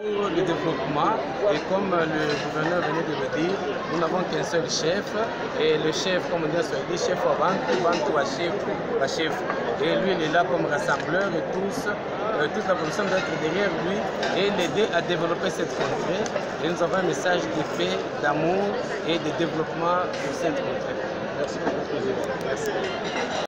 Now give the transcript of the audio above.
Pour le développement, et comme le gouverneur venait de le dire, nous n'avons qu'un seul chef, et le chef, comme on dit, c'est le chef Bantu à chef. Et lui, il est là comme rassembleur, et toute la population doit être derrière lui et l'aider à développer cette contrée. Et nous avons un message de paix, d'amour et de développement pour cette contrée. Merci beaucoup. Merci.